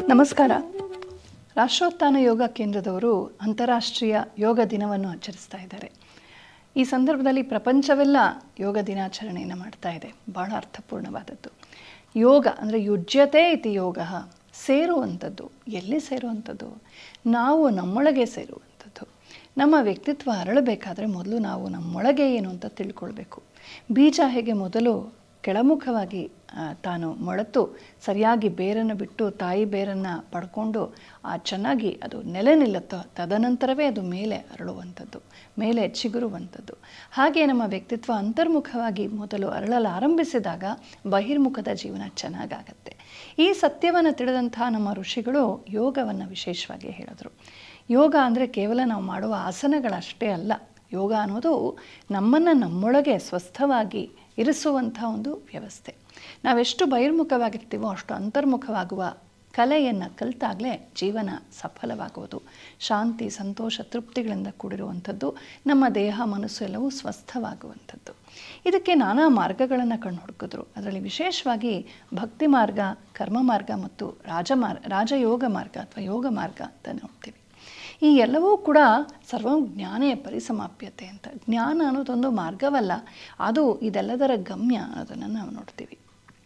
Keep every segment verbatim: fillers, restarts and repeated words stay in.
ನಮಸ್ಕಾರ. ರಾಷ್ಟ್ರೋತ್ಥಾನ ಯೋಗ ಕೇಂದ್ರದವರು ಅಂತಾರಾಷ್ಟ್ರೀಯ ಯೋಗ ದಿನವನ್ನು ಆಚರಿಸ್ತಾ ಇದ್ದಾರೆ. ಈ ಸಂದರ್ಭದಲ್ಲಿ ಪ್ರಪಂಚವೆಲ್ಲ ಯೋಗ ದಿನಾಚರಣೆಯನ್ನು ಮಾಡ್ತಾ ಇದೆ. ಬಹಳ ಅರ್ಥಪೂರ್ಣವಾದದ್ದು. ಯೋಗ ಅಂದರೆ ಯುಜ್ಯತೆ ಇತಿ ಯೋಗ, ಸೇರುವಂಥದ್ದು. ಎಲ್ಲಿ ಸೇರುವಂಥದ್ದು? ನಾವು ನಮ್ಮೊಳಗೆ ಸೇರುವಂಥದ್ದು. ನಮ್ಮ ವ್ಯಕ್ತಿತ್ವ ಅರಳಬೇಕಾದ್ರೆ ಮೊದಲು ನಾವು ನಮ್ಮೊಳಗೆ ಏನು ಅಂತ ತಿಳ್ಕೊಳ್ಬೇಕು. ಬೀಜ ಹೇಗೆ ಮೊದಲು ಕೆಳಮುಖವಾಗಿ ತಾನು ಮೊಳೆತು ಸರಿಯಾಗಿ ಬೇರನ್ನು ಬಿಟ್ಟು ತಾಯಿ ಬೇರನ್ನು ಪಡ್ಕೊಂಡು ಆ ಚೆನ್ನಾಗಿ ಅದು ನೆಲೆ ನಿಲ್ಲುತ್ತೋ, ತದನಂತರವೇ ಅದು ಮೇಲೆ ಅರಳುವಂಥದ್ದು, ಮೇಲೆ ಚಿಗುರುವಂಥದ್ದು. ಹಾಗೆ ನಮ್ಮ ವ್ಯಕ್ತಿತ್ವ ಅಂತರ್ಮುಖವಾಗಿ ಮೊದಲು ಅರಳಲು ಆರಂಭಿಸಿದಾಗ ಬಹಿರ್ಮುಖದ ಜೀವನ ಚೆನ್ನಾಗಾಗತ್ತೆ. ಈ ಸತ್ಯವನ್ನು ತಿಳಿದಂತಹ ನಮ್ಮ ಋಷಿಗಳು ಯೋಗವನ್ನು ವಿಶೇಷವಾಗಿ ಹೇಳಿದ್ರು. ಯೋಗ ಅಂದರೆ ಕೇವಲ ನಾವು ಮಾಡುವ ಆಸನಗಳಷ್ಟೇ ಅಲ್ಲ. ಯೋಗ ಅನ್ನೋದು ನಮ್ಮನ್ನು ನಮ್ಮೊಳಗೆ ಸ್ವಸ್ಥವಾಗಿ ಇರಿಸುವಂಥ ಒಂದು ವ್ಯವಸ್ಥೆ. ನಾವೆಷ್ಟು ಬಹಿರ್ಮುಖವಾಗಿರ್ತೀವೋ ಅಷ್ಟು ಅಂತರ್ಮುಖವಾಗುವ ಕಲೆಯನ್ನು ಕಲಿತಾಗಲೇ ಜೀವನ ಸಫಲವಾಗುವುದು. ಶಾಂತಿ, ಸಂತೋಷ, ತೃಪ್ತಿಗಳಿಂದ ಕೂಡಿರುವಂಥದ್ದು. ನಮ್ಮ ದೇಹ, ಮನಸ್ಸು ಎಲ್ಲವೂ ಸ್ವಸ್ಥವಾಗುವಂಥದ್ದು. ಇದಕ್ಕೆ ನಾನಾ ಮಾರ್ಗಗಳನ್ನು ಕಂಡು ಹುಡುಕಿದ್ರು. ಅದರಲ್ಲಿ ವಿಶೇಷವಾಗಿ ಭಕ್ತಿ ಮಾರ್ಗ, ಕರ್ಮ ಮಾರ್ಗ ಮತ್ತು ರಾಜಮಾರ್ ರಾಜಯೋಗ ಮಾರ್ಗ ಅಥವಾ ಯೋಗ ಮಾರ್ಗ ಅಂತ ನೋಡ್ತೀವಿ. ಈ ಎಲ್ಲವೂ ಕೂಡ ಸರ್ವಂ ಜ್ಞಾನೇ ಪರಿಸಮಾಪ್ಯತೆ ಅಂತ. ಜ್ಞಾನ ಅನ್ನೋದೊಂದು ಮಾರ್ಗವಲ್ಲ, ಅದು ಇದೆಲ್ಲದರ ಗಮ್ಯ ಅನ್ನೋದನ್ನು ನಾವು ನೋಡ್ತೀವಿ.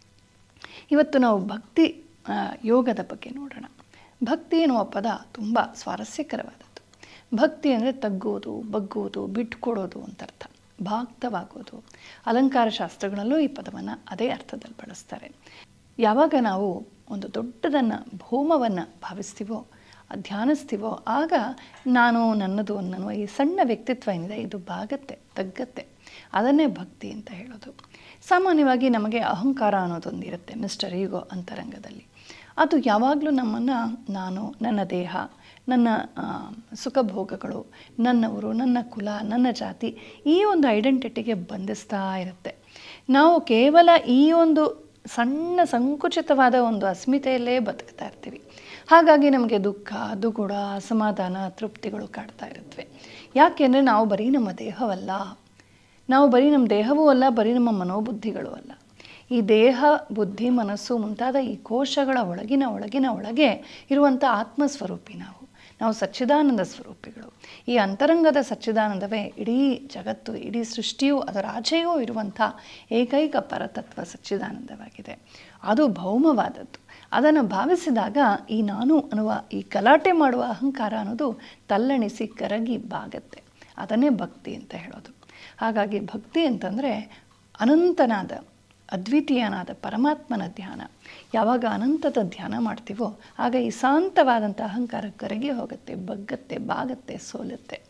ಇವತ್ತು ನಾವು ಭಕ್ತಿ ಯೋಗದ ಬಗ್ಗೆ ನೋಡೋಣ. ಭಕ್ತಿ ಎನ್ನುವ ಪದ ತುಂಬ ಸ್ವಾರಸ್ಯಕರವಾದದ್ದು. ಭಕ್ತಿ ಅಂದರೆ ತಗ್ಗೋದು, ಬಗ್ಗೋದು, ಬಿಟ್ಕೊಡೋದು ಅಂತ ಅರ್ಥ. ಭಾಕ್ತವಾಗೋದು. ಅಲಂಕಾರ ಶಾಸ್ತ್ರಗಳಲ್ಲೂ ಈ ಪದವನ್ನು ಅದೇ ಅರ್ಥದಲ್ಲಿ ಬಳಸ್ತಾರೆ. ಯಾವಾಗ ನಾವು ಒಂದು ದೊಡ್ಡದನ್ನು, ಭೂಮವನ್ನು ಭಾವಿಸ್ತೀವೋ, ಧ್ಯಾನಿಸ್ತೀವೋ, ಆಗ ನಾನು ನನ್ನದು ಅನ್ನುವ ಈ ಸಣ್ಣ ವ್ಯಕ್ತಿತ್ವ ಏನಿದೆ ಇದು ಬಾಗತ್ತೆ, ತಗ್ಗತ್ತೆ. ಅದನ್ನೇ ಭಕ್ತಿ ಅಂತ ಹೇಳೋದು. ಸಾಮಾನ್ಯವಾಗಿ ನಮಗೆ ಅಹಂಕಾರ ಅನ್ನೋದೊಂದು ಇರುತ್ತೆ, ಮಿಸ್ಟರ್ ಈಗೋ ಅಂತರಂಗದಲ್ಲಿ. ಅದು ಯಾವಾಗಲೂ ನಮ್ಮನ್ನು ನಾನು, ನನ್ನ ದೇಹ, ನನ್ನ ಸುಖಭೋಗಗಳು, ನನ್ನವರು, ನನ್ನ ಕುಲ, ನನ್ನ ಜಾತಿ, ಈ ಒಂದು ಐಡೆಂಟಿಟಿಗೆ ಬಂಧಿಸ್ತಾ ಇರುತ್ತೆ. ನಾವು ಕೇವಲ ಈ ಒಂದು ಸಣ್ಣ ಸಂಕುಚಿತವಾದ ಒಂದು ಅಸ್ಮಿತೆಯಲ್ಲೇ ಬದುಕ್ತಾ ಇರ್ತೀವಿ. ಹಾಗಾಗಿ ನಮಗೆ ದುಃಖ, ದುಗುಡ, ಅಸಮಾಧಾನ, ತೃಪ್ತಿಗಳು ಕಾಡ್ತಾ ಇರುತ್ತವೆ. ಯಾಕೆಂದರೆ ನಾವು ಬರೀ ನಮ್ಮ ದೇಹವಲ್ಲ, ನಾವು ಬರೀ ನಮ್ಮ ದೇಹವೂ ಅಲ್ಲ, ಬರೀ ನಮ್ಮ ಮನೋಬುದ್ಧಿಗಳು ಅಲ್ಲ. ಈ ದೇಹ, ಬುದ್ಧಿ, ಮನಸ್ಸು ಮುಂತಾದ ಈ ಕೋಶಗಳ ಒಳಗಿನ ಒಳಗಿನ ಒಳಗೆ ಇರುವಂಥ ಆತ್ಮಸ್ವರೂಪಿ ನಾವು. ನಾವು ಸಚ್ಚಿದಾನಂದ ಸ್ವರೂಪಿಗಳು. ಈ ಅಂತರಂಗದ ಸಚ್ಚಿದಾನಂದವೇ ಇಡೀ ಜಗತ್ತು, ಇಡೀ ಸೃಷ್ಟಿಯೂ ಅದರ ಆಚೆಯೂ ಇರುವಂಥ ಏಕೈಕ ಪರತತ್ವ ಸಚ್ಚಿದಾನಂದವಾಗಿದೆ. ಅದು ಭೌಮವಾದದ್ದು. ಅದನ್ನು ಭಾವಿಸಿದಾಗ ಈ ನಾನು ಅನ್ನುವ ಈ ಗಲಾಟೆ ಮಾಡುವ ಅಹಂಕಾರ ಅನ್ನೋದು ತಲ್ಲಣಿಸಿ ಕರಗಿ ಬಾಗತ್ತೆ. ಅದನ್ನೇ ಭಕ್ತಿ ಅಂತ ಹೇಳೋದು. ಹಾಗಾಗಿ ಭಕ್ತಿ ಅಂತಂದರೆ ಅನಂತನಾದ, ಅದ್ವಿತೀಯನಾದ ಪರಮಾತ್ಮನ ಧ್ಯಾನ. ಯಾವಾಗ ಅನಂತದ ಧ್ಯಾನ ಮಾಡ್ತೀವೋ ಆಗ ಈ ಶಾಂತವಾದಂಥ ಅಹಂಕಾರ ಕರಗಿ ಹೋಗುತ್ತೆ, ಬಗ್ಗತ್ತೆ, ಬಾಗತ್ತೆ, ಸೋಲುತ್ತೆ.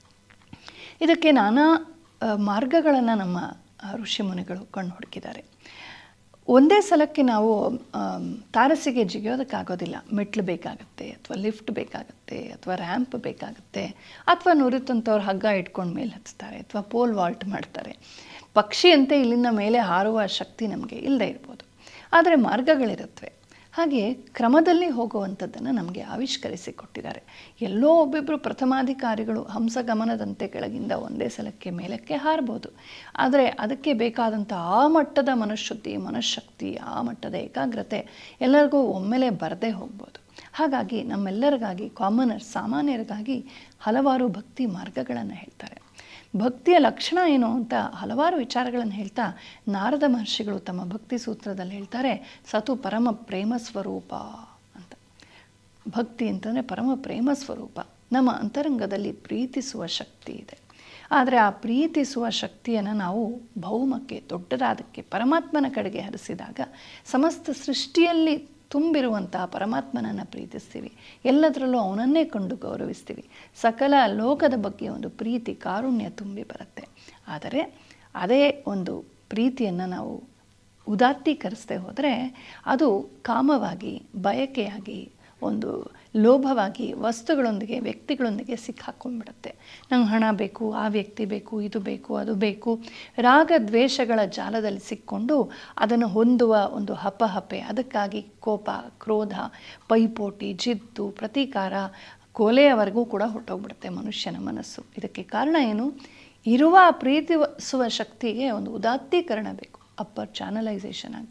ಇದಕ್ಕೆ ನಾನಾ ಮಾರ್ಗಗಳನ್ನು ನಮ್ಮ ಋಷಿಮುನಿಗಳು ಕಂಡು ಹುಡುಕಿದ್ದಾರೆ. ಒಂದೇ ಸಲಕ್ಕೆ ನಾವು ತಾರಸಿಗೆ ಜಿಗಿಯೋದಕ್ಕಾಗೋದಿಲ್ಲ. ಮೆಟ್ಲು ಬೇಕಾಗುತ್ತೆ, ಅಥವಾ ಲಿಫ್ಟ್ ಬೇಕಾಗುತ್ತೆ, ಅಥವಾ ರ್ಯಾಂಪ್ ಬೇಕಾಗುತ್ತೆ, ಅಥವಾ ನುರಿತಂಥವ್ರು ಹಗ್ಗ ಇಟ್ಕೊಂಡು ಮೇಲೆ ಹತ್ತಾರೆ, ಅಥವಾ ಪೋಲ್ ವಾಲ್ಟ್ ಮಾಡ್ತಾರೆ. ಪಕ್ಷಿಯಂತೆ ಇಲ್ಲಿಂದ ಮೇಲೆ ಹಾರುವ ಶಕ್ತಿ ನಮಗೆ ಇಲ್ಲದೆ ಇರ್ಬೋದು, ಆದರೆ ಮಾರ್ಗಗಳಿರುತ್ತವೆ. ಹಾಗೆ ಕ್ರಮದಲ್ಲಿ ಹೋಗುವಂಥದ್ದನ್ನು ನಮಗೆ ಆವಿಷ್ಕರಿಸಿ ಕೊಟ್ಟಿದ್ದಾರೆ. ಎಲ್ಲೋ ಒಬ್ಬಿಬ್ಬರು ಪ್ರಥಮಾಧಿಕಾರಿಗಳು ಹಂಸಗಮನದಂತೆ ಕೆಳಗಿಂದ ಒಂದೇ ಸಲಕ್ಕೆ ಮೇಲಕ್ಕೆ ಹಾರ್ಬೋದು. ಆದರೆ ಅದಕ್ಕೆ ಬೇಕಾದಂಥ ಆ ಮಟ್ಟದ ಮನಃಶುದ್ಧಿ, ಮನಃಶಕ್ತಿ, ಆ ಮಟ್ಟದ ಏಕಾಗ್ರತೆ ಎಲ್ಲರಿಗೂ ಒಮ್ಮೆಲೆ ಬರದೇ ಹೋಗ್ಬೋದು. ಹಾಗಾಗಿ ನಮ್ಮೆಲ್ಲರಿಗಾಗಿ, ಕಾಮನರ್, ಸಾಮಾನ್ಯರಿಗಾಗಿ ಹಲವಾರು ಭಕ್ತಿ ಮಾರ್ಗಗಳನ್ನು ಹೇಳ್ತಾರೆ. ಭಕ್ತಿಯ ಲಕ್ಷಣ ಏನು ಅಂತ ಹಲವಾರು ವಿಚಾರಗಳನ್ನು ಹೇಳ್ತಾ ನಾರದ ಮಹರ್ಷಿಗಳು ತಮ್ಮ ಭಕ್ತಿ ಸೂತ್ರದಲ್ಲಿ ಹೇಳ್ತಾರೆ, ಸತು ಪರಮ ಪ್ರೇಮ ಸ್ವರೂಪ ಅಂತ. ಭಕ್ತಿ ಅಂತಂದರೆ ಪರಮ ಪ್ರೇಮ ಸ್ವರೂಪ. ನಮ್ಮ ಅಂತರಂಗದಲ್ಲಿ ಪ್ರೀತಿಸುವ ಶಕ್ತಿ ಇದೆ. ಆದರೆ ಆ ಪ್ರೀತಿಸುವ ಶಕ್ತಿಯನ್ನು ನಾವು ಭೌಮಕ್ಕೆ, ದೊಡ್ಡದಾದಕ್ಕೆ, ಪರಮಾತ್ಮನ ಕಡೆಗೆ ಹರಿಸಿದಾಗ ಸಮಸ್ತ ಸೃಷ್ಟಿಯಲ್ಲಿ ತುಂಬಿರುವಂತಹ ಪರಮಾತ್ಮನನ್ನು ಪ್ರೀತಿಸ್ತೀವಿ. ಎಲ್ಲದರಲ್ಲೂ ಅವನನ್ನೇ ಕಂಡು ಗೌರವಿಸ್ತೀವಿ. ಸಕಲ ಲೋಕದ ಬಗ್ಗೆ ಒಂದು ಪ್ರೀತಿ, ಕಾರುಣ್ಯ ತುಂಬಿ ಬರುತ್ತೆ. ಆದರೆ ಅದೇ ಒಂದು ಪ್ರೀತಿಯನ್ನು ನಾವು ಉದಾತ್ತೀಕರಿಸದೆ ಹೋದರೆ ಅದು ಕಾಮವಾಗಿ, ಬಯಕೆಯಾಗಿ, ಒಂದು ಲೋಭವಾಗಿ ವಸ್ತುಗಳೊಂದಿಗೆ, ವ್ಯಕ್ತಿಗಳೊಂದಿಗೆ ಸಿಕ್ಕಾಕೊಂಡ್ಬಿಡುತ್ತೆ. ನಂಗೆ ಹಣ ಬೇಕು, ಆ ವ್ಯಕ್ತಿ ಬೇಕು, ಇದು ಬೇಕು, ಅದು ಬೇಕು, ರಾಗ ದ್ವೇಷಗಳ ಜಾಲದಲ್ಲಿ ಸಿಕ್ಕೊಂಡು ಅದನ್ನು ಹೊಂದುವ ಒಂದು ಹಪಹಪೆ, ಅದಕ್ಕಾಗಿ ಕೋಪ, ಕ್ರೋಧ, ಪೈಪೋಟಿ, ಜಿದ್ದು, ಪ್ರತೀಕಾರ, ಕೊಲೆಯವರೆಗೂ ಕೂಡ ಹೊರಟೋಗ್ಬಿಡುತ್ತೆ ಮನುಷ್ಯನ ಮನಸ್ಸು. ಇದಕ್ಕೆ ಕಾರಣ ಏನು? ಇರುವ ಪ್ರೀತಿಸುವ ಶಕ್ತಿಗೆ ಒಂದು ಉದಾತ್ತೀಕರಣ ಬೇಕು, ಅಪ್ಪರ್ ಚಾನಲೈಸೇಷನ್ ಆಗಬೇಕು.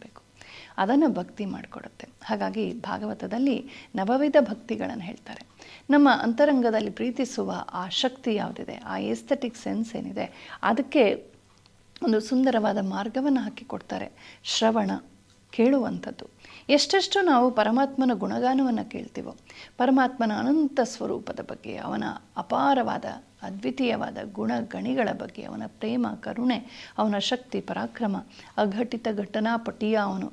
ಅದನ್ನು ಭಕ್ತಿ ಮಾಡಿಕೊಡುತ್ತೆ. ಹಾಗಾಗಿ ಭಾಗವತದಲ್ಲಿ ನವವಿಧ ಭಕ್ತಿಗಳನ್ನು ಹೇಳ್ತಾರೆ. ನಮ್ಮ ಅಂತರಂಗದಲ್ಲಿ ಪ್ರೀತಿಸುವ ಆ ಶಕ್ತಿ ಯಾವುದಿದೆ, ಆ ಎಸ್ಥೆಟಿಕ್ ಸೆನ್ಸ್ ಏನಿದೆ, ಅದಕ್ಕೆ ಒಂದು ಸುಂದರವಾದ ಮಾರ್ಗವನ್ನು ಹಾಕಿಕೊಡ್ತಾರೆ. ಶ್ರವಣ, ಕೇಳುವಂಥದ್ದು. ಎಷ್ಟೆಷ್ಟು ನಾವು ಪರಮಾತ್ಮನ ಗುಣಗಾನವನ್ನು ಕೇಳ್ತೀವೋ, ಪರಮಾತ್ಮನ ಅನಂತ ಸ್ವರೂಪದ ಬಗ್ಗೆ, ಅವನ ಅಪಾರವಾದ ಅದ್ವಿತೀಯವಾದ ಗುಣ ಗಣಿಗಳ ಬಗ್ಗೆ, ಅವನ ಪ್ರೇಮ, ಕರುಣೆ, ಅವನ ಶಕ್ತಿ, ಪರಾಕ್ರಮ, ಅಘಟಿತ ಘಟನಾಪಟಿಯ ಅವನು,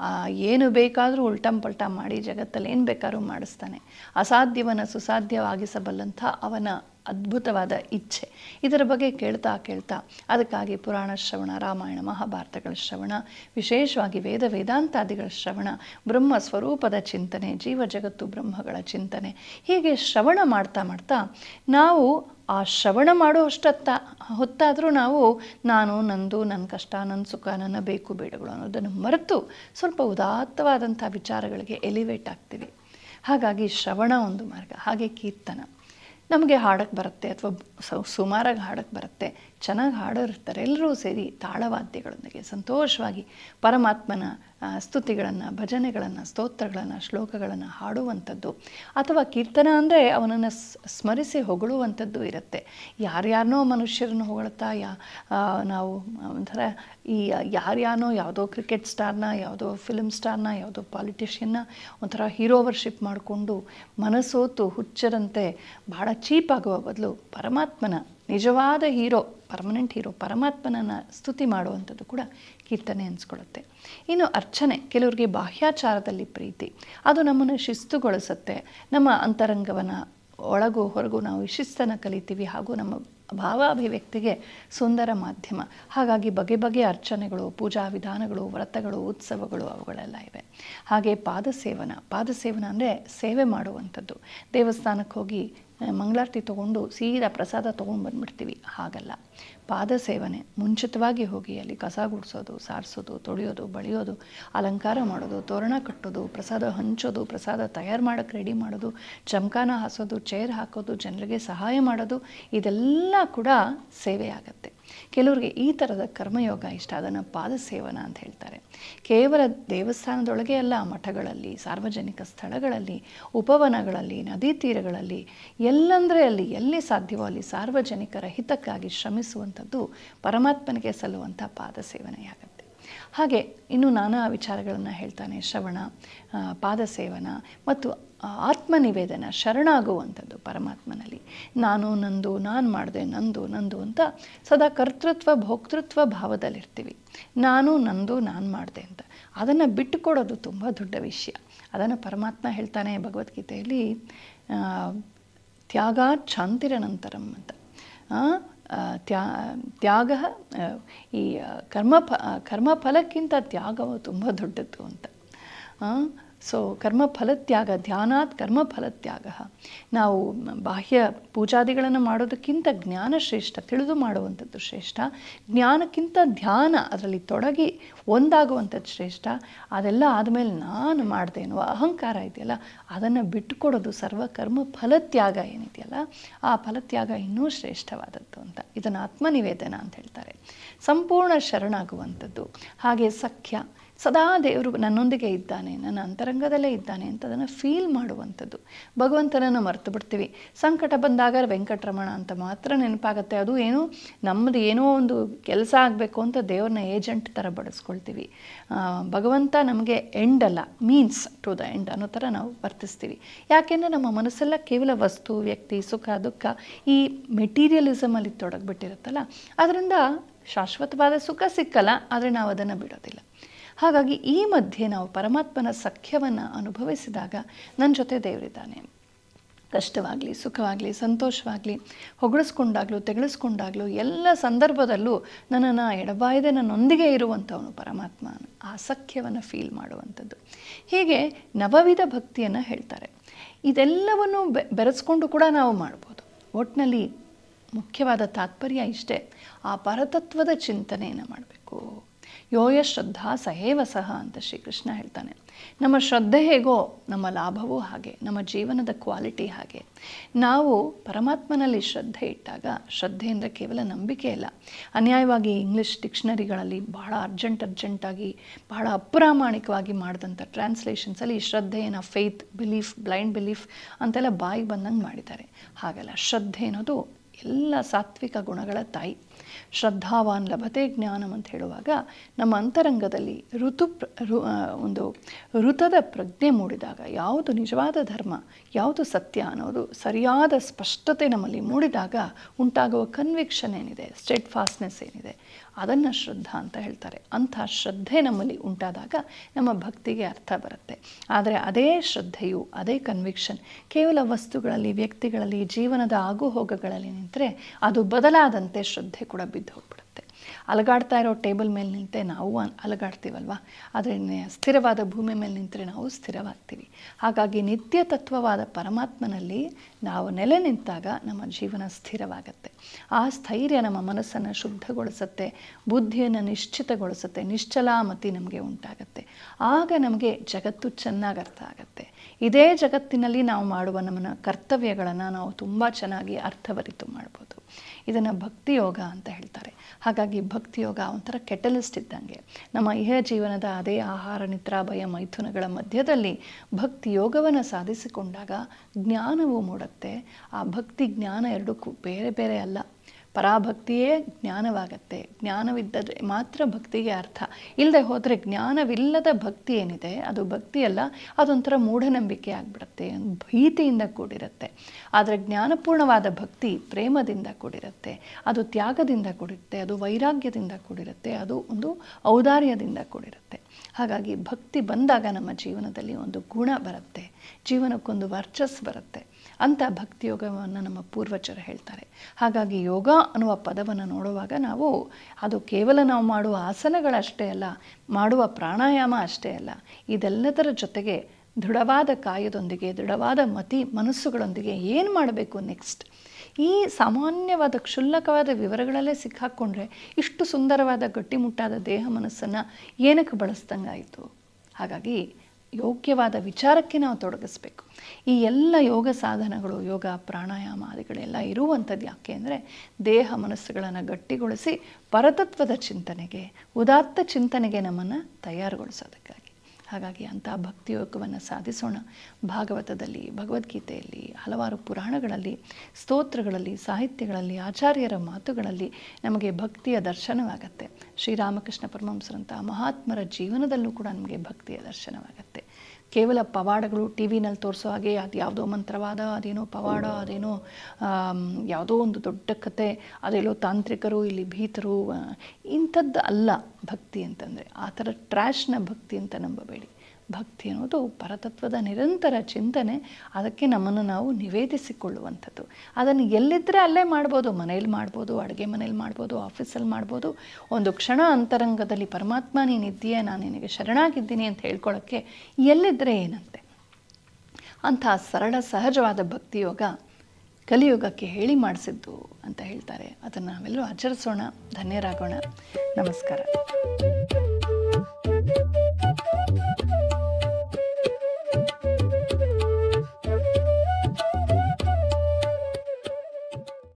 ಏನು ಬೇಕಾದರೂ ಉಲ್ಟಂ ಪಲ್ಟಾ ಮಾಡಿ ಜಗತ್ತಲ್ಲಿ ಏನು ಬೇಕಾದ್ರೂ ಮಾಡಿಸ್ತಾನೆ. ಅಸಾಧ್ಯವನ್ನು ಸುಸಾಧ್ಯವಾಗಿಸಬಲ್ಲಂಥ ಅವನ ಅದ್ಭುತವಾದ ಇಚ್ಛೆ, ಇದರ ಬಗ್ಗೆ ಕೇಳ್ತಾ ಕೇಳ್ತಾ ಅದಕ್ಕಾಗಿ ಪುರಾಣ ಶ್ರವಣ, ರಾಮಾಯಣ ಮಹಾಭಾರತಗಳ ಶ್ರವಣ, ವಿಶೇಷವಾಗಿ ವೇದ ವೇದಾಂತಾದಿಗಳ ಶ್ರವಣ, ಬ್ರಹ್ಮ ಸ್ವರೂಪದ ಚಿಂತನೆ, ಜೀವ ಜಗತ್ತು ಬ್ರಹ್ಮಗಳ ಚಿಂತನೆ, ಹೀಗೆ ಶ್ರವಣ ಮಾಡ್ತಾ ಮಾಡ್ತಾ ನಾವು ಆ ಶ್ರವಣ ಮಾಡೋ ಅಷ್ಟೊತ್ತ ಹೊತ್ತಾದರೂ ನಾವು ನಾನು, ನಂದು, ನನ್ನ ಕಷ್ಟ, ನನ್ನ ಸುಖ, ನನ್ನ ಬೇಕು ಬೇಡಗಳು ಅನ್ನೋದನ್ನು ಮರೆತು ಸ್ವಲ್ಪ ಉದಾತ್ತವಾದಂಥ ವಿಚಾರಗಳಿಗೆ ಎಲಿವೇಟ್ ಆಗ್ತೀವಿ. ಹಾಗಾಗಿ ಶ್ರವಣ ಒಂದು ಮಾರ್ಗ. ಹಾಗೆ ಕೀರ್ತನ, ನಮಗೆ ಹಾಡಕ್ಕೆ ಬರುತ್ತೆ ಅಥವಾ ಸುಮಾರಾಗಿ ಹಾಡಕ್ಕೆ ಬರುತ್ತೆ, ಚೆನ್ನಾಗಿ ಹಾಡೋರಿರ್ತಾರೆ, ಎಲ್ಲರೂ ಸೇರಿ ತಾಳವಾದ್ಯಗಳೊಂದಿಗೆ ಸಂತೋಷವಾಗಿ ಪರಮಾತ್ಮನ ಸ್ತುತಿಗಳನ್ನು, ಭಜನೆಗಳನ್ನು, ಸ್ತೋತ್ರಗಳನ್ನು, ಶ್ಲೋಕಗಳನ್ನು ಹಾಡುವಂಥದ್ದು. ಅಥವಾ ಕೀರ್ತನ ಅಂದರೆ ಅವನನ್ನು ಸ್ಮರಿಸಿ ಹೊಗಳುವಂಥದ್ದು ಇರುತ್ತೆ. ಯಾರ್ಯಾರನೋ ಮನುಷ್ಯರನ್ನು ಹೊಗಳ್ತಾ ಯಾ ನಾವು ಒಂಥರ ಈ ಯಾರ್ಯಾನೋ ಯಾವುದೋ ಕ್ರಿಕೆಟ್ ಸ್ಟಾರ್ನ, ಯಾವುದೋ ಫಿಲ್ಮ್ ಸ್ಟಾರ್ನ, ಯಾವುದೋ ಪಾಲಿಟಿಷಿಯನ್ನ ಒಂಥರ ಹೀರೋ ವರ್ಷಿಪ್ ಮಾಡಿಕೊಂಡು ಮನಸೋತು ಹುಚ್ಚರಂತೆ ಭಾಳ ಚೀಪ್ ಆಗುವ ಬದಲು ಪರಮಾತ್ಮನ ನಿಜವಾದ ಹೀರೋ, ಪರ್ಮನೆಂಟ್ ಹೀರೋ ಪರಮಾತ್ಮನನ್ನು ಸ್ತುತಿ ಮಾಡುವಂಥದ್ದು ಕೂಡ ಕೀರ್ತನೆ ಅನಿಸ್ಕೊಳ್ಳುತ್ತೆ. ಇನ್ನು ಅರ್ಚನೆ, ಕೆಲವರಿಗೆ ಬಾಹ್ಯಾಚಾರದಲ್ಲಿ ಪ್ರೀತಿ, ಅದು ನಮ್ಮನ್ನು ಶಿಸ್ತುಗೊಳಿಸುತ್ತೆ. ನಮ್ಮ ಅಂತರಂಗವನ್ನು ಒಳಗೂ ಹೊರಗೂ ನಾವು ಶಿಸ್ತನ್ನು ಕಲಿತೀವಿ, ಹಾಗೂ ನಮ್ಮ ಭಾವಾಭಿವ್ಯಕ್ತಿಗೆ ಸುಂದರ ಮಾಧ್ಯಮ. ಹಾಗಾಗಿ ಬಗೆ ಬಗೆಯ ಅರ್ಚನೆಗಳು, ಪೂಜಾ ವಿಧಾನಗಳು, ವ್ರತಗಳು, ಉತ್ಸವಗಳು ಅವುಗಳೆಲ್ಲ ಇವೆ. ಹಾಗೆ ಪಾದಸೇವನ, ಪಾದಸೇವನ ಅಂದರೆ ಸೇವೆ ಮಾಡುವಂಥದ್ದು. ದೇವಸ್ಥಾನಕ್ಕೆ ಹೋಗಿ ಮಂಗಳಾರತಿ ತೊಗೊಂಡು ಸೀದಾ ಪ್ರಸಾದ ತೊಗೊಂಡು ಬಂದುಬಿಡ್ತೀವಿ, ಹಾಗಲ್ಲ. ಪಾದ ಸೇವನೆ, ಮುಂಚಿತವಾಗಿ ಹೋಗಿ ಅಲ್ಲಿ ಕಸ ಗುಡಿಸೋದು, ಸಾರಿಸೋದು, ತೊಳೆಯೋದು, ಬಳಿಯೋದು, ಅಲಂಕಾರ ಮಾಡೋದು, ತೋರಣ ಕಟ್ಟೋದು, ಪ್ರಸಾದ ಹಂಚೋದು, ಪ್ರಸಾದ ತಯಾರು ಮಾಡೋಕ್ಕೆ ರೆಡಿ ಮಾಡೋದು, ಚಮಕಾನ ಹಾಸೋದು, ಚೇರ್ ಹಾಕೋದು, ಜನರಿಗೆ ಸಹಾಯ ಮಾಡೋದು, ಇದೆಲ್ಲ ಕೂಡ ಸೇವೆ ಆಗುತ್ತೆ. ಕೆಲವರಿಗೆ ಈ ಥರದ ಕರ್ಮಯೋಗ ಇಷ್ಟ, ಅದನ್ನು ಪಾದ ಸೇವನ ಅಂತ ಹೇಳ್ತಾರೆ. ಕೇವಲ ದೇವಸ್ಥಾನದೊಳಗೆ ಅಲ್ಲ, ಮಠಗಳಲ್ಲಿ, ಸಾರ್ವಜನಿಕ ಸ್ಥಳಗಳಲ್ಲಿ, ಉಪವನಗಳಲ್ಲಿ, ನದಿ ತೀರಗಳಲ್ಲಿ, ಎಲ್ಲಂದರೆ ಅಲ್ಲಿ ಎಲ್ಲಿ ಸಾಧ್ಯವೋ ಅಲ್ಲಿ ಸಾರ್ವಜನಿಕರ ಹಿತಕ್ಕಾಗಿ ಶ್ರಮಿಸುವಂಥದ್ದು ಪರಮಾತ್ಮನಿಗೆ ಸಲ್ಲುವಂಥ ಪಾದ ಸೇವನೆಯಾಗುತ್ತೆ. ಹಾಗೆ ಇನ್ನು ನಾನಾ ವಿಚಾರಗಳನ್ನು ಹೇಳ್ತಾನೆ. ಶ್ರವಣ, ಪಾದ ಸೇವನ ಮತ್ತು ಆತ್ಮನಿವೇದನ, ಶರಣಾಗುವಂಥದ್ದು ಪರಮಾತ್ಮನಲ್ಲಿ. ನಾನು ನಂದು, ನಾನು ಮಾಡಿದೆ, ನಂದು ನಂದು ಅಂತ ಸದಾ ಕರ್ತೃತ್ವ ಭೋಕ್ತೃತ್ವ ಭಾವದಲ್ಲಿರ್ತೀವಿ. ನಾನು ನಂದು, ನಾನು ಮಾಡಿದೆ ಅಂತ ಅದನ್ನು ಬಿಟ್ಟುಕೊಡೋದು ತುಂಬ ದೊಡ್ಡ ವಿಷಯ. ಅದನ್ನು ಪರಮಾತ್ಮ ಹೇಳ್ತಾನೆ ಭಗವದ್ಗೀತೆಯಲ್ಲಿ, ತ್ಯಾಗ ಶಾಂತಿರನಂತರಂ ಅಂತ. ತ್ಯಾ ತ್ಯಾಗ ಈ ಕರ್ಮ ಪ ಕರ್ಮಫಲಕ್ಕಿಂತ ತ್ಯಾಗವು ತುಂಬ ದೊಡ್ಡದ್ದು ಅಂತ. ಸೊ ಕರ್ಮಫಲತ್ಯಾಗ, ಧ್ಯಾನಾತ್ ಕರ್ಮಫಲತ್ಯಾಗ. ನಾವು ಬಾಹ್ಯ ಪೂಜಾದಿಗಳನ್ನು ಮಾಡೋದಕ್ಕಿಂತ ಜ್ಞಾನ ಶ್ರೇಷ್ಠ, ತಿಳಿದು ಮಾಡುವಂಥದ್ದು ಶ್ರೇಷ್ಠ. ಜ್ಞಾನಕ್ಕಿಂತ ಧ್ಯಾನ, ಅದರಲ್ಲಿ ತೊಡಗಿ ಒಂದಾಗುವಂಥದ್ದು ಶ್ರೇಷ್ಠ. ಅದೆಲ್ಲ ಆದಮೇಲೆ ನಾನು ಮಾಡಿದೆ ಎನ್ನುವ ಅಹಂಕಾರ ಇದೆಯಲ್ಲ, ಅದನ್ನು ಬಿಟ್ಟುಕೊಡೋದು, ಸರ್ವಕರ್ಮ ಫಲತ್ಯಾಗ ಏನಿದೆಯಲ್ಲ, ಆ ಫಲತ್ಯಾಗ ಇನ್ನೂ ಶ್ರೇಷ್ಠವಾದದ್ದು ಅಂತ. ಇದನ್ನು ಆತ್ಮನಿವೇದನ ಅಂತ ಹೇಳ್ತಾರೆ. ಸಂಪೂರ್ಣ ಶರಣಾಗುವಂಥದ್ದು. ಹಾಗೆ ಸಖ್ಯ, ಸದಾ ದೇವರು ನನ್ನೊಂದಿಗೆ ಇದ್ದಾನೆ, ನನ್ನ ಅಂತರಂಗದಲ್ಲೇ ಇದ್ದಾನೆ ಅಂತ ಅದನ್ನು ಫೀಲ್ ಮಾಡುವಂಥದ್ದು. ಭಗವಂತನನ್ನು ಮರೆತು ಬಿಡ್ತೀವಿ. ಸಂಕಟ ಬಂದಾಗ ವೆಂಕಟರಮಣ ಅಂತ ಮಾತ್ರ ನೆನಪಾಗುತ್ತೆ. ಅದು ಏನೋ ನಮ್ಮದು ಏನೋ ಒಂದು ಕೆಲಸ ಆಗಬೇಕು ಅಂತ ದೇವ್ರನ್ನ ಏಜೆಂಟ್ ಥರ ಬಳಸ್ಕೊಳ್ತೀವಿ. ಭಗವಂತ ನಮಗೆ ಎಂಡ್ ಅಲ್ಲ, ಮೀನ್ಸ್ ಟು ದ ಎಂಡ್ ಅನ್ನೋ ಥರ ನಾವು ವರ್ತಿಸ್ತೀವಿ. ಯಾಕೆಂದರೆ ನಮ್ಮ ಮನಸ್ಸೆಲ್ಲ ಕೇವಲ ವಸ್ತು, ವ್ಯಕ್ತಿ, ಸುಖ ದುಃಖ, ಈ ಮೆಟೀರಿಯಲಿಸಮಲ್ಲಿ ತೊಡಗಿಬಿಟ್ಟಿರುತ್ತಲ್ಲ, ಅದರಿಂದ ಶಾಶ್ವತವಾದ ಸುಖ ಸಿಕ್ಕಲ್ಲ, ಆದರೆ ನಾವು ಅದನ್ನು ಬಿಡೋದಿಲ್ಲ. ಹಾಗಾಗಿ ಈ ಮಧ್ಯೆ ನಾವು ಪರಮಾತ್ಮನ ಸಖ್ಯವನ್ನು ಅನುಭವಿಸಿದಾಗ ನನ್ನ ಜೊತೆ ದೇವರಿದ್ದಾನೆ. ಕಷ್ಟವಾಗಲಿ, ಸುಖವಾಗಲಿ, ಸಂತೋಷವಾಗಲಿ, ಹೊಗಳಿಸ್ಕೊಂಡಾಗಲೂ ತೆಗಳಿಸ್ಕೊಂಡಾಗಲೂ ಎಲ್ಲ ಸಂದರ್ಭದಲ್ಲೂ ನನ್ನನ್ನು ಎಡಬಾಯದೆ ನನ್ನೊಂದಿಗೆ ಇರುವಂಥವನು ಪರಮಾತ್ಮ, ಆ ಸಖ್ಯವನ್ನು ಫೀಲ್ ಮಾಡುವಂಥದ್ದು. ಹೀಗೆ ನವವಿಧ ಭಕ್ತಿಯನ್ನು ಹೇಳ್ತಾರೆ. ಇದೆಲ್ಲವನ್ನು ಬೆ ಬೆರೆಸ್ಕೊಂಡು ಕೂಡ ನಾವು ಮಾಡ್ಬೋದು. ಒಟ್ಟಿನಲ್ಲಿ ಮುಖ್ಯವಾದ ತಾತ್ಪರ್ಯ ಇಷ್ಟೇ, ಆ ಪರತತ್ವದ ಚಿಂತನೆಯನ್ನು ಮಾಡಬೇಕು. ಯೋಯ ಶ್ರದ್ಧಾ ಸಹೇವ ಸಹ ಅಂತ ಶ್ರೀಕೃಷ್ಣ ಹೇಳ್ತಾನೆ. ನಮ್ಮ ಶ್ರದ್ಧೆ ಹೇಗೋ ನಮ್ಮ ಲಾಭವೂ ಹಾಗೆ, ನಮ್ಮ ಜೀವನದ ಕ್ವಾಲಿಟಿ ಹಾಗೆ. ನಾವು ಪರಮಾತ್ಮನಲ್ಲಿ ಶ್ರದ್ಧೆ ಇಟ್ಟಾಗ, ಶ್ರದ್ಧೆ ಅಂದರೆ ಕೇವಲ ನಂಬಿಕೆ ಇಲ್ಲ. ಅನ್ಯಾಯವಾಗಿ ಇಂಗ್ಲೀಷ್ ಡಿಕ್ಷನರಿಗಳಲ್ಲಿ ಬಹಳ ಅರ್ಜೆಂಟ್ ಅರ್ಜೆಂಟಾಗಿ ಬಹಳ ಅಪ್ರಾಮಾಣಿಕವಾಗಿ ಮಾಡಿದಂಥ ಟ್ರಾನ್ಸ್ಲೇಷನ್ಸಲ್ಲಿ ಶ್ರದ್ಧೆಯನ್ನು ಫೇತ್, ಬಿಲೀಫ್, ಬ್ಲೈಂಡ್ ಬಿಲೀಫ್ ಅಂತೆಲ್ಲ ಬಾಯಿಗೆ ಬಂದಂಗೆ ಮಾಡಿದ್ದಾರೆ. ಹಾಗಲ್ಲ, ಶ್ರದ್ಧೆ ಅನ್ನೋದು ಎಲ್ಲ ಸಾತ್ವಿಕ ಗುಣಗಳ ತಾಯಿ. ಶ್ರದ್ಧಾವಾನ್ ಲಭತೆ ಜ್ಞಾನಂ ಅಂತ ಹೇಳುವಾಗ ನಮ್ಮ ಅಂತರಂಗದಲ್ಲಿ ಋತು ಪ್ರ ಋ ಒಂದು ಋತದ ಪ್ರಜ್ಞೆ ಮೂಡಿದಾಗ, ಯಾವುದು ನಿಜವಾದ ಧರ್ಮ, ಯಾವುದು ಸತ್ಯ ಅನ್ನೋದು ಸರಿಯಾದ ಸ್ಪಷ್ಟತೆ ನಮ್ಮಲ್ಲಿ ಮೂಡಿದಾಗ ಉಂಟಾಗುವ ಕನ್ವಿಕ್ಷನ್ ಏನಿದೆ, ಸ್ಟೆಡ್ ಫಾಸ್ಟ್ನೆಸ್ ಏನಿದೆ, ಅದನ್ನು ಶ್ರದ್ಧಾ ಅಂತ ಹೇಳ್ತಾರೆ. ಅಂಥ ಶ್ರದ್ಧೆ ನಮ್ಮಲ್ಲಿ ಉಂಟಾದಾಗ ನಮ್ಮ ಭಕ್ತಿಗೆ ಅರ್ಥ ಬರುತ್ತೆ. ಆದರೆ ಅದೇ ಶ್ರದ್ಧೆಯು, ಅದೇ ಕನ್ವಿಕ್ಷನ್ ಕೇವಲ ವಸ್ತುಗಳಲ್ಲಿ, ವ್ಯಕ್ತಿಗಳಲ್ಲಿ, ಜೀವನದ ಆಗುಹೋಗುಗಳಲ್ಲಿ ನಿಂತರೆ ಅದು ಬದಲಾದಂತೆ ಶ್ರದ್ಧೆ ಕೂಡ ಬಿದ್ದು ಹೋಗ್ಬಿಡುತ್ತೆ. ಅಲಗಾಡ್ತಾ ಇರೋ ಟೇಬಲ್ ಮೇಲೆ ನಿಂತೆ ನಾವು ಅಲಗಾಡ್ತೀವಲ್ವ, ಆದರೆ ಸ್ಥಿರವಾದ ಭೂಮಿ ಮೇಲೆ ನಿಂತರೆ ನಾವು ಸ್ಥಿರವಾಗ್ತೀವಿ. ಹಾಗಾಗಿ ನಿತ್ಯ ತತ್ವವಾದ ಪರಮಾತ್ಮನಲ್ಲಿ ನಾವು ನೆಲೆ ನಿಂತಾಗ ನಮ್ಮ ಜೀವನ ಸ್ಥಿರವಾಗತ್ತೆ. ಆ ಸ್ಥೈರ್ಯ ನಮ್ಮ ಮನಸ್ಸನ್ನು ಶುದ್ಧಗೊಳಿಸುತ್ತೆ, ಬುದ್ಧಿಯನ್ನು ನಿಶ್ಚಿತಗೊಳಿಸುತ್ತೆ, ನಿಶ್ಚಲಾಮತಿ ನಮಗೆ ಉಂಟಾಗತ್ತೆ. ಆಗ ನಮಗೆ ಜಗತ್ತು ಚೆನ್ನಾಗಿ ಅರ್ಥ ಆಗುತ್ತೆ. ಇದೇ ಜಗತ್ತಿನಲ್ಲಿ ನಾವು ಮಾಡುವ ನಮ್ಮ ಕರ್ತವ್ಯಗಳನ್ನು ನಾವು ತುಂಬ ಚೆನ್ನಾಗಿ ಅರ್ಥವರಿತು ಮಾಡ್ಬೋದು. ಇದನ್ನು ಭಕ್ತಿಯೋಗ ಅಂತ ಹೇಳ್ತಾರೆ. ಹಾಗಾಗಿ ಭಕ್ತಿಯೋಗ ಒಂಥರ ಕೆಟಲಿಸ್ಟ್ ಇದ್ದಂಗೆ. ನಮ್ಮ ಇಹ ಜೀವನದ ಅದೇ ಆಹಾರ, ನಿದ್ರಾ, ಭಯ, ಮೈಥುನಗಳ ಮಧ್ಯದಲ್ಲಿ ಭಕ್ತಿ ಯೋಗವನ್ನು ಸಾಧಿಸಿಕೊಂಡಾಗ ಜ್ಞಾನವು ಮೂಡುತ್ತೆ. ಆ ಭಕ್ತಿ ಜ್ಞಾನ ಎರಡಕ್ಕೂ ಬೇರೆ ಬೇರೆ ಅಲ್ಲ. ಪರಾಭಕ್ತಿಯೇ ಜ್ಞಾನವಾಗತ್ತೆ. ಜ್ಞಾನವಿದ್ದರೆ ಮಾತ್ರ ಭಕ್ತಿಗೆ ಅರ್ಥ. ಇಲ್ಲದೆ ಹೋದರೆ ಜ್ಞಾನವಿಲ್ಲದ ಭಕ್ತಿ ಏನಿದೆ ಅದು ಭಕ್ತಿಯಲ್ಲ, ಅದೊಂಥರ ಮೂಢನಂಬಿಕೆ ಆಗಿಬಿಡುತ್ತೆ, ಭೀತಿಯಿಂದ ಕೂಡಿರುತ್ತೆ. ಆದರೆ ಜ್ಞಾನಪೂರ್ಣವಾದ ಭಕ್ತಿ ಪ್ರೇಮದಿಂದ ಕೂಡಿರುತ್ತೆ, ಅದು ತ್ಯಾಗದಿಂದ ಕೂಡಿರುತ್ತೆ, ಅದು ವೈರಾಗ್ಯದಿಂದ ಕೂಡಿರುತ್ತೆ, ಅದು ಒಂದು ಔದಾರ್ಯದಿಂದ ಕೂಡಿರುತ್ತೆ. ಹಾಗಾಗಿ ಭಕ್ತಿ ಬಂದಾಗ ನಮ್ಮ ಜೀವನದಲ್ಲಿ ಒಂದು ಗುಣ ಬರುತ್ತೆ, ಜೀವನಕ್ಕೊಂದು ವರ್ಚಸ್ಸು ಬರುತ್ತೆ. ಅಂಥ ಭಕ್ತಿಯೋಗವನ್ನು ನಮ್ಮ ಪೂರ್ವಜರು ಹೇಳ್ತಾರೆ. ಹಾಗಾಗಿ ಯೋಗ ಅನ್ನುವ ಪದವನ್ನು ನೋಡುವಾಗ ನಾವು ಅದು ಕೇವಲ ನಾವು ಮಾಡುವ ಆಸನಗಳಷ್ಟೇ ಅಲ್ಲ, ಮಾಡುವ ಪ್ರಾಣಾಯಾಮ ಅಷ್ಟೇ ಅಲ್ಲ, ಇದೆಲ್ಲದರ ಜೊತೆಗೆ ದೃಢವಾದ ಕಾಯದೊಂದಿಗೆ, ದೃಢವಾದ ಮತಿ ಮನಸ್ಸುಗಳೊಂದಿಗೆ ಏನು ಮಾಡಬೇಕು ನೆಕ್ಸ್ಟ್, ಈ ಸಾಮಾನ್ಯವಾದ ಕ್ಷುಲ್ಲಕವಾದ ವಿವರಗಳಲ್ಲೇ ಸಿಕ್ಕಾಕ್ಕೊಂಡ್ರೆ ಇಷ್ಟು ಸುಂದರವಾದ ಗಟ್ಟಿಮುಟ್ಟಾದ ದೇಹ ಮನಸ್ಸನ್ನು ಏನಕ್ಕೆ ಬಳಸ್ದಂಗಾಯಿತು. ಹಾಗಾಗಿ ಯೋಗ್ಯವಾದ ವಿಚಾರಕ್ಕೆ ನಾವು ತೊಡಗಿಸ್ಬೇಕು. ಈ ಎಲ್ಲ ಯೋಗ ಸಾಧನಗಳು, ಯೋಗ ಪ್ರಾಣಾಯಾಮ ಆದಿಗಳೆಲ್ಲ ಇರುವಂಥದ್ದು ಯಾಕೆ ಅಂದರೆ ದೇಹ ಮನಸ್ಸುಗಳನ್ನು ಗಟ್ಟಿಗೊಳಿಸಿ ಪರತತ್ವದ ಚಿಂತನೆಗೆ, ಉದಾತ್ತ ಚಿಂತನೆಗೆ ನಮ್ಮನ್ನು ತಯಾರುಗೊಳಿಸೋದಕ್ಕಾಗಿ. ಹಾಗಾಗಿ ಅಂಥ ಭಕ್ತಿಯೋಗವನ್ನು ಸಾಧಿಸೋಣ. ಭಾಗವತದಲ್ಲಿ, ಭಗವದ್ಗೀತೆಯಲ್ಲಿ, ಹಲವಾರು ಪುರಾಣಗಳಲ್ಲಿ, ಸ್ತೋತ್ರಗಳಲ್ಲಿ, ಸಾಹಿತ್ಯಗಳಲ್ಲಿ, ಆಚಾರ್ಯರ ಮಾತುಗಳಲ್ಲಿ ನಮಗೆ ಭಕ್ತಿಯ ದರ್ಶನವಾಗತ್ತೆ. ಶ್ರೀರಾಮಕೃಷ್ಣ ಪರಮಹಂಸರಂಥ ಮಹಾತ್ಮರ ಜೀವನದಲ್ಲೂ ಕೂಡ ನಮಗೆ ಭಕ್ತಿಯ ದರ್ಶನವಾಗತ್ತೆ. ಕೇವಲ ಪವಾಡಗಳು ಟಿ ವಿನಲ್ಲಿ ತೋರಿಸೋ ಹಾಗೆ ಅದು ಯಾವುದೋ ಮಂತ್ರವಾದ, ಅದೇನೋ ಪವಾಡ, ಅದೇನೋ ಯಾವುದೋ ಒಂದು ದೊಡ್ಡ ಕತೆ, ಅದೆಲ್ಲೋ ತಾಂತ್ರಿಕರು, ಇಲ್ಲಿ ಭೀತರು, ಇಂಥದ್ದು ಅಲ್ಲ ಭಕ್ತಿ ಅಂತಂದರೆ. ಆ ಥರ ಟ್ರ್ಯಾಶ್ನ ಭಕ್ತಿ ಅಂತ ನಂಬಬೇಡಿ. ಭಕ್ತಿ ಅನ್ನೋದು ಪರತತ್ವದ ನಿರಂತರ ಚಿಂತನೆ. ಅದಕ್ಕೆ ನಮ್ಮನ್ನು ನಾವು ನಿವೇದಿಸಿಕೊಳ್ಳುವಂಥದ್ದು. ಅದನ್ನು ಎಲ್ಲಿದ್ದರೆ ಅಲ್ಲೇ ಮಾಡ್ಬೋದು. ಮನೇಲಿ ಮಾಡ್ಬೋದು, ಅಡುಗೆ ಮನೇಲಿ ಮಾಡ್ಬೋದು, ಆಫೀಸಲ್ಲಿ ಮಾಡ್ಬೋದು. ಒಂದು ಕ್ಷಣ ಅಂತರಂಗದಲ್ಲಿ ಪರಮಾತ್ಮ ನೀನಿದ್ದೀಯಾ, ನಾನು ನಿನಗೆ ಶರಣಾಗಿದ್ದೀನಿ ಅಂತ ಹೇಳ್ಕೊಳ್ಳೋಕ್ಕೆ ಎಲ್ಲಿದ್ದರೆ ಏನಂತೆ. ಅಂಥ ಸರಳ ಸಹಜವಾದ ಭಕ್ತಿಯೋಗ ಕಲಿಯುಗಕ್ಕೆ ಹೇಳಿ ಮಾಡಿಸಿದ್ದು ಅಂತ ಹೇಳ್ತಾರೆ. ಅದನ್ನು ನಾವೆಲ್ಲರೂ ಆಚರಿಸೋಣ, ಧನ್ಯರಾಗೋಣ. ನಮಸ್ಕಾರ.